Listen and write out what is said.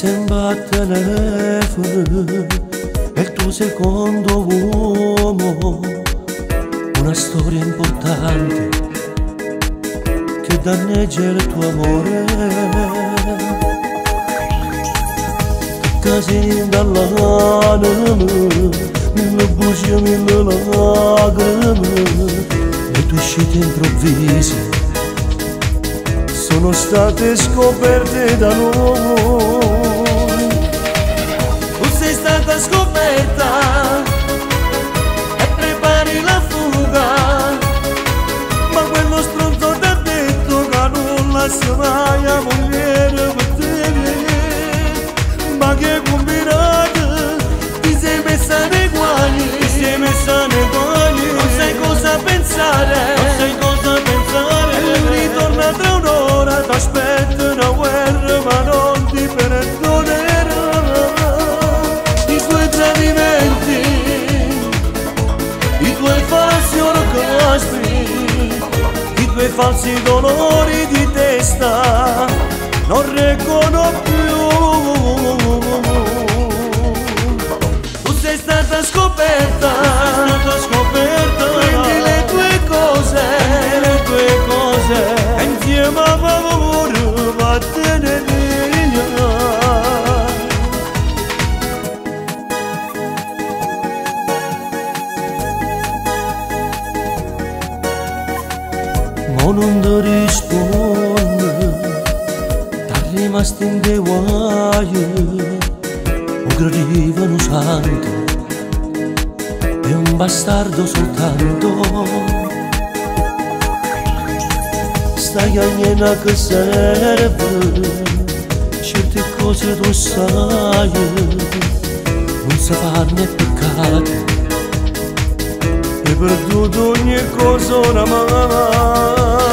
sembra al telefono è il tuo secondo uomo, una storia importante che danneggia il tuo amore. Casini dall'anima, mille bugie, mille lacrime, le tue uscite improvvise sono state scoperte da noi. Tu sei stata scoperta e prepari la fuga, ma quello stronzo ti ha detto che non lascerai la moglie per te. Ma che combinata, ti sei messa nei guai, ti sei messa nei guai, non sai cosa pensare, non sai cosa pensare. E lui ritorna tra un'ora, t'aspetta una guerra ma non ti perdonerà. I tuoi tradimenti, i tuoi falsi orgasmi, i tuoi falsi dolori di testa non reggono più. Tu sei stata scoperta, prendi le tue cose, e insieme a paura vattene via. Ma non ti risponde, t'ha rimasto in dei guai, o gradivano santo, è un bastardo soltanto. Stai a niente che serve, certe cose tu sai, non si fanno peccato, hai perduto ogni cosa oramai.